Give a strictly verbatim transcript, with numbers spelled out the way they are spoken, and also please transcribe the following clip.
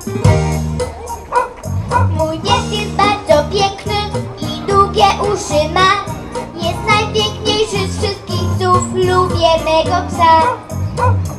Mój pies jest bardzo piękny i długie uszy ma. Jest najpiękniejszy z wszystkich psów, lubię mego psa.